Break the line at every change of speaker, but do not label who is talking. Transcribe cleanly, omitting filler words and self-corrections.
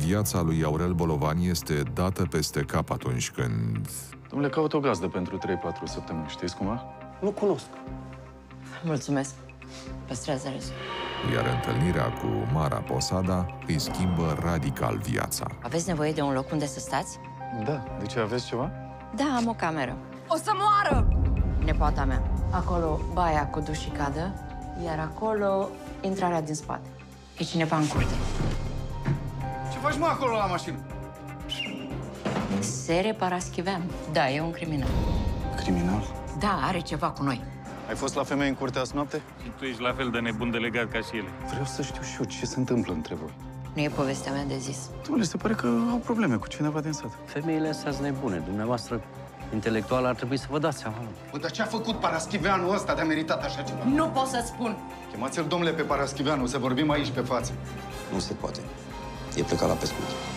viața lui Aurel Bolovani este dată peste cap atunci când...
Dom'le, caut o gazdă pentru 3-4 săptămâni. Știți cumva?
Nu cunosc.
Mulțumesc. Păstrează râsul.
Iar întâlnirea cu Mara Posada îi schimbă radical viața.
Aveți nevoie de un loc unde să stați?
Da. De ce, aveți ceva?
Da, am o cameră.
O să moară!
Nepoata mea. Acolo baia cu duș și cadă, iar acolo intrarea din spate. E cineva în curte.
Ce faci, mă, acolo la mașină?
Sere Paraschivean. Da, e un criminal.
Criminal?
Da, are ceva cu noi.
Ai fost la femei în curtea azi noapte?
Și tu ești la fel de nebun de legat ca și ele.
Vreau să știu și eu ce se întâmplă între voi.
Nu e povestea mea de zis.
Dom'le, se pare că au probleme cu cineva din sat.
Femeile astea sunt nebune. Dumneavoastră, intelectual, ar trebui să vă dați seama.
Bă, dar ce a făcut Paraschiveanul ăsta de a meritat așa ceva?
Nu pot să spun.
Chemați-l, domnule, pe Paraschiveanu, să vorbim aici pe față.
Nu se poate. E plecat la pescuit.